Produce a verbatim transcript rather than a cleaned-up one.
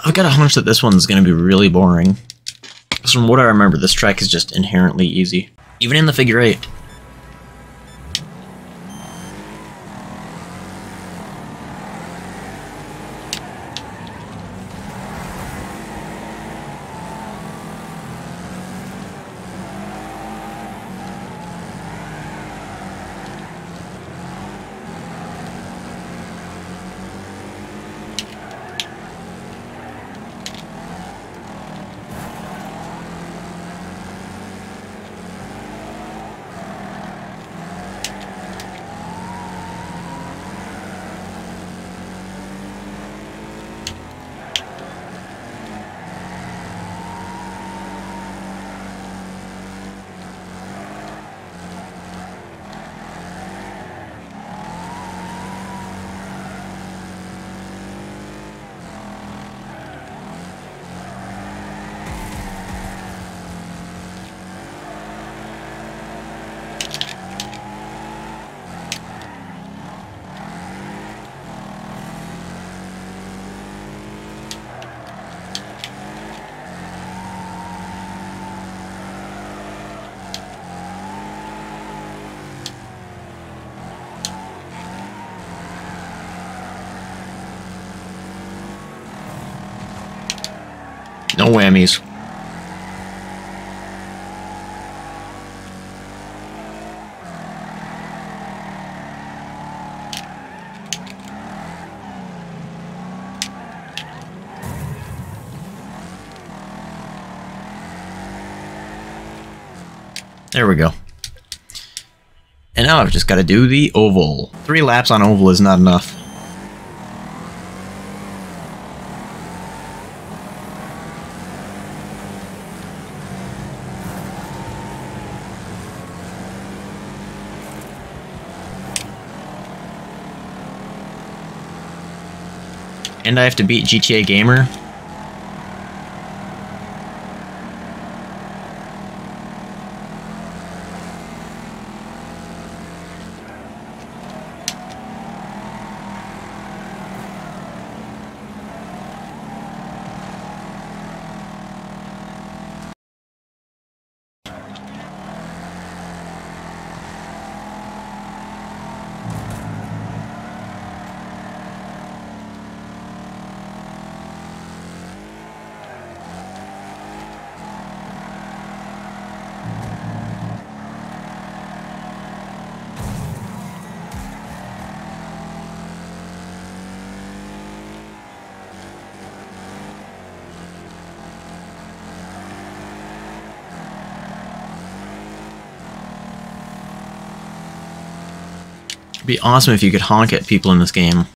I've got a hunch that this one's going to be really boring. Because from what I remember, this track is just inherently easy. Even in the figure eight. No whammies. There we go. And now I've just got to do the oval. Three laps on oval is not enough. And I have to beat G T A Gamer. It'd be awesome if you could honk at people in this game.